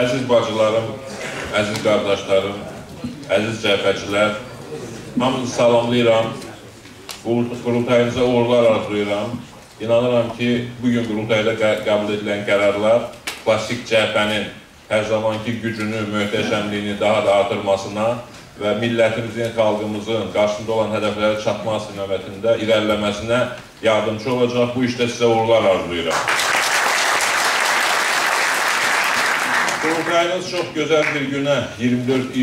Əziz bacılarım, əziz qardaşlarım, əziz cəbhəçilər, hamınızı salamlayıram, qurultayınıza uğurlar arzulayıram. İnanıram ki, bugün qurultayda qəbul edilən qərarlar plastik cəbhənin hər zamanki gücünü, möhtəşəmliyini daha da artırmasına və millətimizin, xalqımızın qarşısında olan hədəflərə çatma istiqamətində irəliləməsinə yardımcı olacaq. Bu işdə sizə uğurlar arzulayıram. Qurultayınız çox gözəl bir günə, 24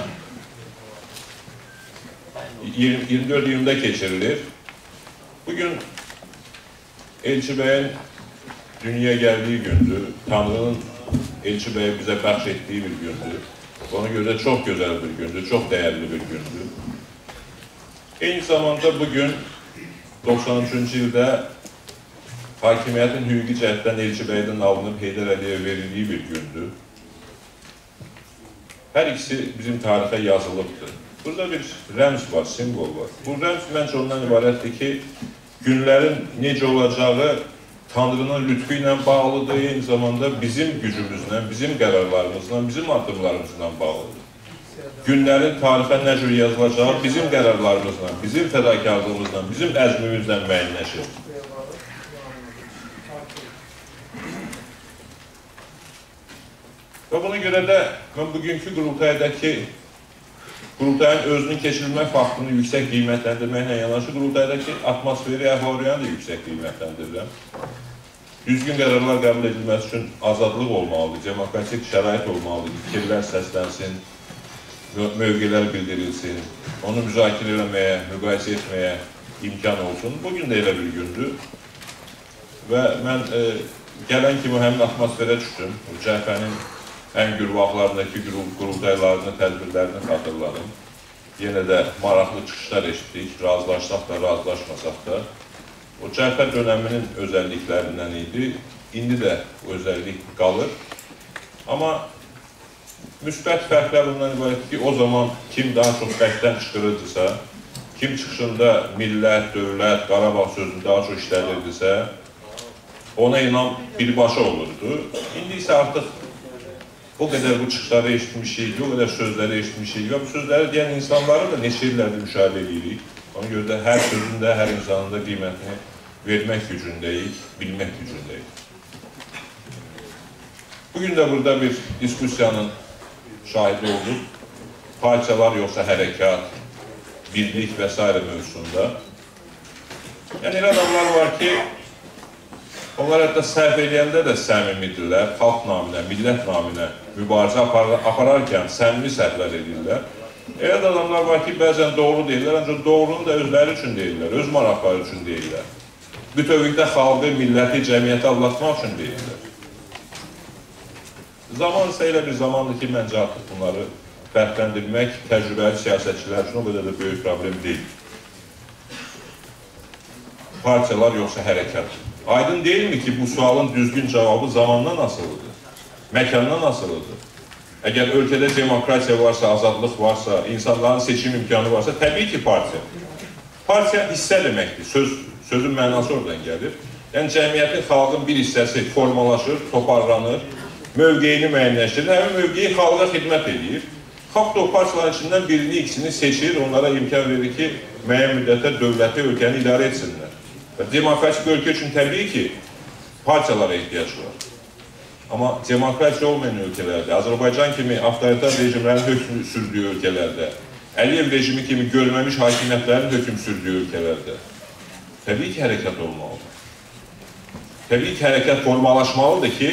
iyunda keçirilir. Bugün Elçi bəyin dünyaya gəldiyi gündür. Tanrının Elçi bəyə bizə bəxş etdiyi bir gündür. Ona görə çox gözəl bir gündür, çox dəyərli bir gündür. Eyni zamanda bugün 93-cü ildə hakimiyyətin hüquqi cəhətdən Elçi bəydən alınıb Heydər Əliyə verildiyi bir gündür. Hər ikisi bizim tarixə yazılıbdır. Burada bir rəmz var, simvol var. Bu rəmz məncə ondan ibarətdir ki, günlərin necə olacağı Tanrının lütfü ilə bağlıdır, eyni zamanda bizim gücümüzlə, bizim qərarlarımızla, bizim addımlarımızla bağlıdır. Günlərin tarixə nə cür yazılacağı bizim qərarlarımızla, bizim fədakarlığımızla, bizim əzmimizlə müəyyənləşir. Və buna görə də mən bugünkü qurultayın özünün keçirilmək faktını yüksək qiymətləndirməklə yanaşı, qurultaydakı atmosferi, əhval-ruhiyyəni də yüksək qiymətləndirirəm. Düzgün qərarlar qəbul edilməsi üçün azadlıq olmalıdır, demokratik şərait olmalıdır, fikirlər səslənsin, mövqelər bildirilsin, onu müzakirə eləməyə, müqayisə etməyə imkan olsun. Bugün də elə bir gündür və mən gələn kimi həmin atmosferə düşdüm. Cəbhənin ən qürvaqlarındakı qurultaylarını, tədbirlərini xatırladım. Yenə də maraqlı çıxışlar eşitdik, razılaşsaq da, razılaşmasaq da. O cəbhə dönəminin özəlliklərindən idi, indi də o özəllik qalır. Amma müsbət fərqlər ondan ibarət ki, o zaman kim daha çox bəkdən çıxırırdısa, kim çıxışında millət, dövlət, Qarabağ sözünü daha çox işləlirdisə, ona inam birbaşa olurdu. İndi isə artıq o qədər bu çıxışları eşitmişik, o qədər sözləri eşitmişik və bu sözləri deyən insanları da neçə illərdir müşahidə edirik. Ona görə də hər sözündə, hər insanın da qiymətini vermək gücündəyik, bilmək gücündəyik. Bugün də burada bir diskussiyanın şahidi olduq. Parçalar yoxsa hərəkat, birlik və s. mövzusunda. Yəni, elə adamlar var ki, onlar hətta səhv edəndə də səmimidirlər, xalq naminə, millət naminə mübarizə apararkən səmimi səhvlər edirlər. Elə adamlar var ki, bəzən doğru deyirlər, ancaq doğrunu da özləri üçün deyirlər, öz maraqları üçün deyirlər. Bütövlükdə xalqı, milləti, cəmiyyəti aldatmaq üçün deyirlər. Zaman isə elə bir zamandır ki, məncə artıq bunları fərqləndirmək təcrübəli siyasətçilər üçün o qədər də böyük problem deyil. Partiyalar yoxsa hərəkat. Aydın deyilmi ki, bu sualın düzgün cavabı zamandan asılıdır, məkandan asılıdır. Əgər ölkədə demokratiya varsa, azadlıq varsa, insanların seçim imkanı varsa, təbii ki, partiya. Partiya hissə deməkdir, sözün mənası oradan gəlir. Yəni, cəmiyyətin, xalqın bir hissəsi formalaşır, toparlanır, mövqeyini müəyyənləşdirir, həmin mövqeyi xalqa xidmət edir. Xalq da o partiyaların içindən birini, ikisini seçir, onlara imkan verir ki, müəyyən müddətə dövləti, ölkəni idarə etsinlər. Və demokratik ölkə üçün təbii ki, partiyalara ehtiyac var. Amma demokratiya olmayan ölkələrdə, Azərbaycan kimi avtoritar rejimlərin hökm sürdüyü ölkələrdə, Əliyev rejimi kimi görməmiş hakimiyyətlərin hökm sürdüyü ölkələrdə təbii ki, hərəkət olmalıdır. Təbii ki, hərəkət formalaşmalıdır ki,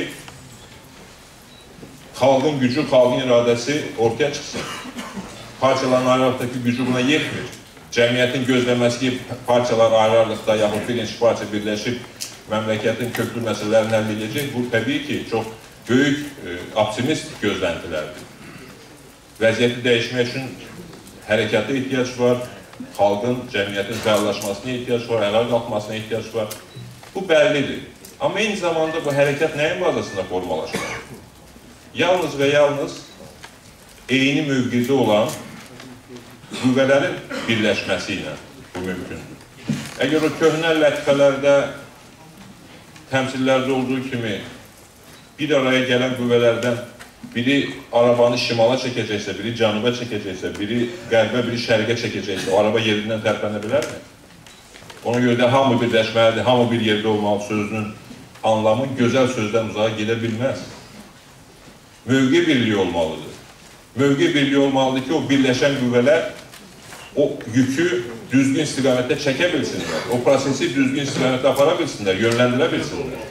xalqın gücü, xalqın iradəsi ortaya çıxsın. Partiyaların ayrılıqdakı gücü buna yetmir. Cəmiyyətin gözləməsi ki, partiyalar ayrılıqda yaxud bir neçə partiya birləşib məmləkətin köklü məsələlərini həll edəcək, bu təbii ki, çox böyük optimist gözləntilərdir. Vəziyyəti dəyişmək üçün hərəkata ehtiyac var, xalqın, cəmiyyətin fəallaşmasına ehtiyac var, ayağa qalxmasına ehtiyac var. Bu bəllidir. Amma eyni zamanda bu hərəkat nəyin bazasında formalaşmalıdır? Yalnız və yalnız eyni mövqedə olan qüvvələrin birləşməsi ilə bu mümkündür. Əgər o köhnə lətifələrdə, təmsillərdə olduğu kimi bir araya gələn qüvvələrdən biri arabanı şimala çəkəcəksə, biri cənuba çəkəcəksə, biri qərbə, biri şərqə çəkəcəksə, o araba yerindən tərpənə bilərmi? Ona görə də hamı birləşməlidir, hamı bir yerdə olmalı sözünün anlamı gözəl sözdən uzağa gedə bilməz. Mövqe birliyi olmalıdır. Mövqe birliyi olmalıdır ki, o birləşən qüvvələr o yükü düzgün istiqamətdə çəkə bilsinlər, o prosesi düzgün istiqamətdə apara bilsinlər, yönləndirə bilsinlər.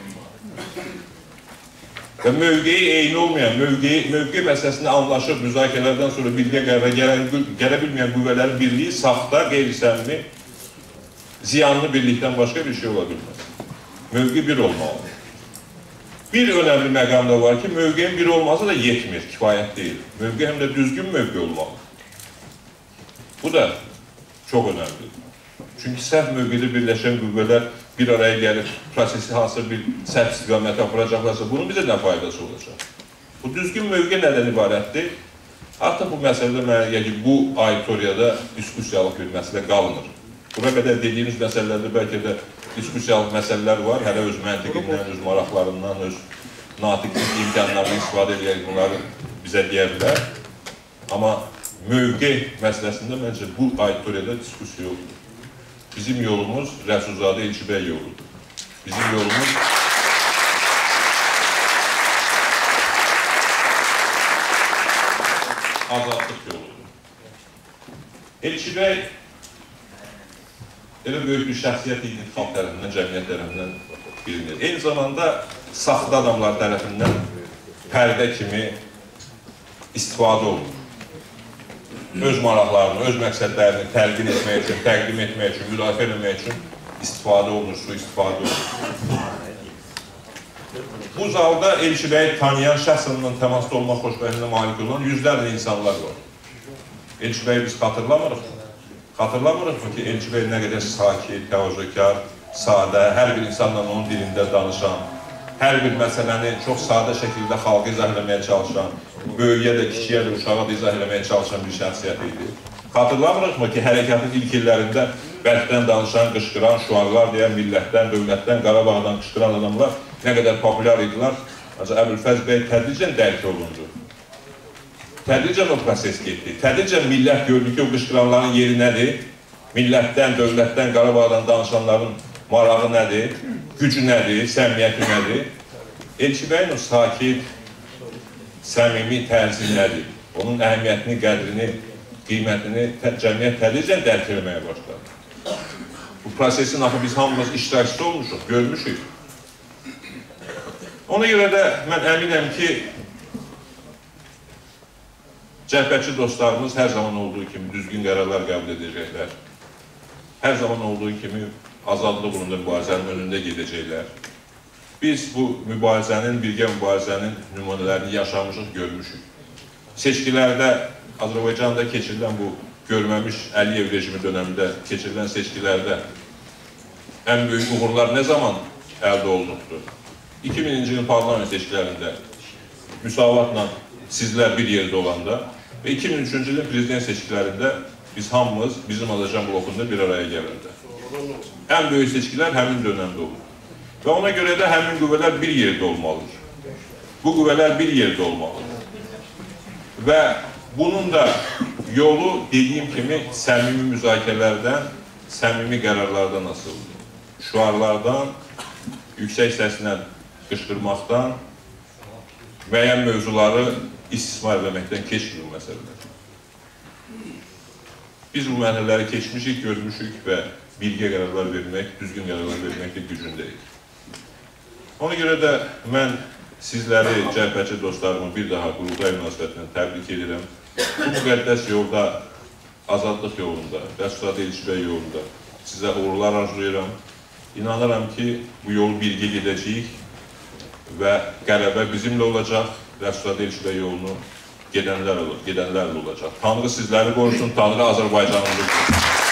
Və mövqeyi eyni olmayan, mövqe məsələsində anlaşıb, müzakirələrdən sonra birliyə qərara gələ bilməyən qüvvələrin birliyi saxta, qeyri-səmimi, ziyanlı birlikdən başqa bir şey ola bilməz. Mövqe bir olmalıdır. Bir önəmli məqam da var ki, mövqeyin bir olması da yetmir, kifayət deyil. Mövqe həm də düzgün mövqe olmalıdır. Bu da çox önəmlidir. Çünki səhv mövqedə birləşən qüvvələr bir araya gəlib, prosesi hansı bir səhv istiqamətə aparacaqlarsa, bunun bizə nə faydası olacaq? Bu düzgün mövqe nədən ibarətdir? Artıq bu məsələdə mənə gəlir ki, bu auditoriyada diskusiyalıq bir məsələ qalmır. Buna qədər dediyimiz məsələlərdə bəlkə də diskusiyalıq məsələlər var, hələ öz məntiqindən, öz maraqlarından, öz natiqlik imkanlarından istifadə edərək bunları bizə deyə bilər. Amma mövqe məsələsində məncə bu auditoriyada diskusiya yoxdur. Bizim yolumuz Rəsulzadə Elçibəy yoludur. Bizim yolumuz azadlıq yoludur. Elçibəy elə böyük bir şəxsiyyət idi xalq tərəfindən, cəmiyyət tərəfindən bilinir. Eyni zamanda saxta adamlar tərəfindən pərdə kimi istifadə olunur. Öz maraqlarını, öz məqsədlərini təlqin etmək üçün, təqdim etmək üçün, müdafiə etmək üçün istifadə olunur, istifadə olunur. Bu zalda Elçibəyi tanıyan, şəxsənlə təmasda olmaq xoşbəxtliyinə malik olan yüzlərlə insanlar var. Elçibəyi biz xatırlamırıq. Xatırlamırıq ki, Elçibəy nə qədər sakit, təvazökar, sadə, hər bir insanla onun dilində danışan, hər bir məsələni çox sadə şəkildə xalqa izah eləməyə çalışan, böyüyə də, kişiyə də, uşağa da izah eləməyə çalışan bir şəxsiyyət idi. Xatırlamırıqmı ki, hərəkatın ilk illərində bəlkdən danışan, qışqıran, şuarlar deyən, millətdən, dövlətdən, Qarabağdan qışqıran adamlar nə qədər populyar idilər. Ancaq Əbülfəz bəy tədricən dərk olundu. Tədricən o proses getdi. Tədricən millət gördü ki, o qışqıranların yeri nədir? Millətdən, dövlətdən, Qarabağdan danışanların marağı nədir? Gücü nədir? Səmimiyyəti nədir? Elçibəyin o sakit, səmimi tərzi nədir? Onun əhəmiyyətini, qədrini, qiymətini cəmiyyət tədricən dərk eləməyə başladı. Bu prosesin axı biz hamımız iştirakçısı olmuşuq, görmüşük. Ona görə də mən əminəm ki, cəhbətçi dostlarımız hər zaman olduğu kimi düzgün qərarlar qəbul edəcəklər. Hər zaman olduğu kimi azadlıq uğrunda mübarizənin önündə gedəcəklər. Biz bu mübarizənin, birgə mübarizənin nümunələrini yaşamışıq, görmüşük. Seçkilərdə, Azərbaycanda keçirilən bu görməmiş Əliyev rejimi dönəmində keçirilən seçkilərdə ən böyük uğurlar nə zaman əldə olunubdur? 2000-ci ilin parlament seçkilərində müsavatla sizlər bir yerdə olanda və 2003-cü ilin prezident seçkilərində biz hamımız bizim Azərbaycan blokunda bir araya gələndə. Ən böyük seçkilər həmin dönəmdə olur. Və ona görə də həmin qüvvələr bir yerdə olmalıdır. Bu qüvvələr bir yerdə olmalıdır. Və bunun da yolu dediyim kimi səmimi müzakirələrdən, səmimi qərarlardan asılıdır. Şuarlardan, yüksək səslə qışqırmaqdan, müəyyən mövzuları istismar etməkdən keçmir bu məsələlər. Biz bu mərhələləri keçmişik, görmüşük və birgə qərarlar vermək, düzgün qərarlar verməklə gücündəyik. Ona görə də mən sizləri, cəhbətçi dostlarımı bir daha qurultay münasibətindən təbrik edirəm. Bu müqəddəs yolda, azadlıq yolunda, Rəsulzadə Elçibəy yolunda sizə uğurlar arzulayıram. İnanıram ki, bu yolu birgə gedəcəyik və qələbə bizimlə olacaq. Rəsulzadə Elçibəy yolunu gedənlərlə olacaq. Tanrı sizləri qorusun, Tanrı Azərbaycanımızı qorusun.